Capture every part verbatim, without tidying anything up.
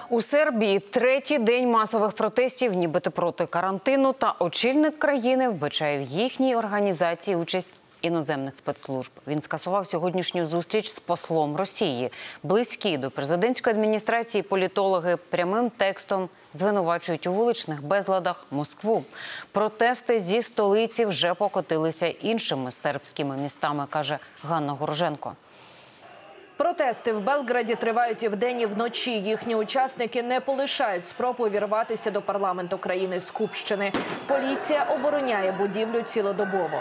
У Сербії третій день масових протестів, нібито проти карантину, та очільник країни вбачає в їхній організації участь іноземних спецслужб. Він скасував сьогоднішню зустріч з послом Росії. Близькі до президентської адміністрації політологи прямим текстом звинувачують у вуличних безладах Москву. Протести зі столиці вже покотилися іншими сербськими містами, каже Ганна Гороженко. Протести в Белграді тривають і вдень, і вночі. Їхні учасники не полишають спроб увірватися до парламенту країни з Купщини. Поліція обороняє будівлю цілодобово.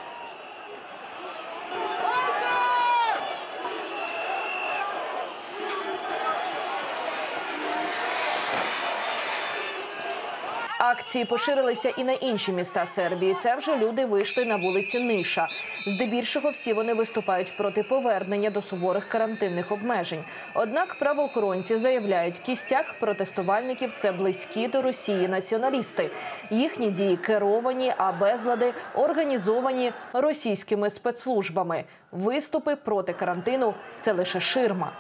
Акції поширилися і на інші міста Сербії. Це вже люди вийшли на вулиці Ниша. Здебільшого всі вони виступають проти повернення до суворих карантинних обмежень. Однак правоохоронці заявляють, кістяк протестувальників – це близькі до Росії націоналісти. Їхні дії керовані, а безлади організовані російськими спецслужбами. Виступи проти карантину – це лише ширма.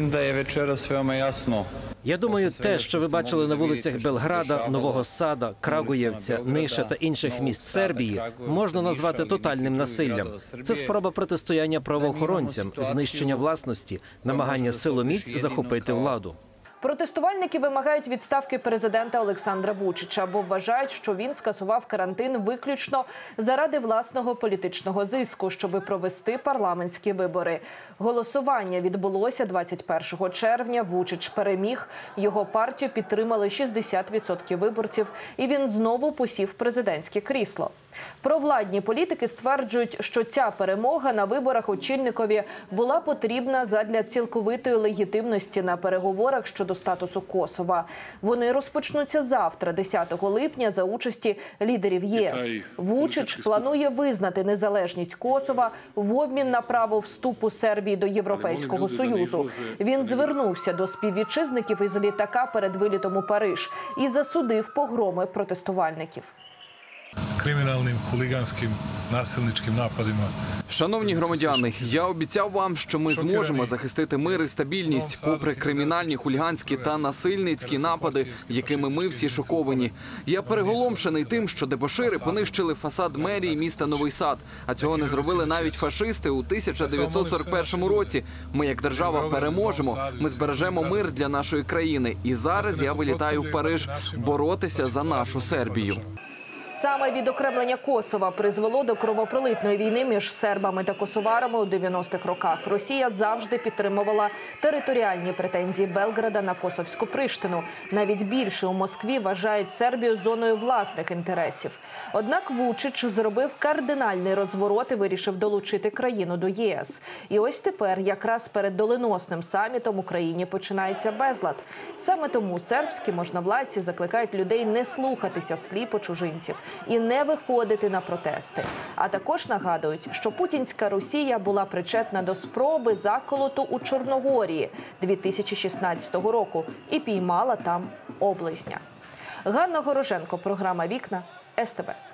Я думаю, те, що ви бачили на вулицях Белграда, Нового Сада, Крагуєвця, Ниша та інших міст Сербії, можна назвати тотальним насиллям. Це спроба протистояння правоохоронцям, знищення власності, намагання силоміць захопити владу. Протестувальники вимагають відставки президента Олександра Вучича, бо вважають, що він скасував карантин виключно заради власного політичного зиску, щоб провести парламентські вибори. Голосування відбулося двадцять першого червня. Вучич переміг. Його партію підтримали шістдесят відсотків виборців, і він знову посів президентське крісло. Провладні політики стверджують, що ця перемога на виборах очільникові була потрібна задля цілковитої легітимності на переговорах щодо статусу Косова. Вони розпочнуться завтра, десятого липня, за участі лідерів ЄС. Вучич планує визнати незалежність Косова в обмін на право вступу Сербії до Європейського Союзу. Він звернувся до співвітчизників із літака перед вилітом у Париж і засудив погроми протестувальників. Кримінальним, хуліганським, насильницьким нападами. Шановні громадяни, я обіцяв вам, що ми зможемо захистити мир і стабільність, попри кримінальні, хуліганські та насильницькі напади, якими ми всі шоковані. Я переголомшений тим, що дебошири понищили фасад мерії міста Новий Сад, а цього не зробили навіть фашисти у тисяча дев'ятсот сорок першому році. Ми як держава переможемо, ми збережемо мир для нашої країни. І зараз я вилітаю в Париж боротися за нашу Сербію. Саме відокремлення Косова призвело до кровопролитної війни між сербами та косоварами у дев'яностих роках. Росія завжди підтримувала територіальні претензії Белграда на косовську Приштину. Навіть більше у Москві вважають Сербію зоною власних інтересів. Однак Вучич зробив кардинальний розворот і вирішив долучити країну до ЄС. І ось тепер, якраз перед доленосним самітом, у країні починається безлад. Саме тому сербські можновладці закликають людей не слухатися сліпо чужинців і не виходити на протести. А також нагадують, що путінська Росія була причетна до спроби заколоту у Чорногорії дві тисячі шістнадцятого року і піймала там облизня. Ганна Гороженко, програма «Вікна», ес те бе.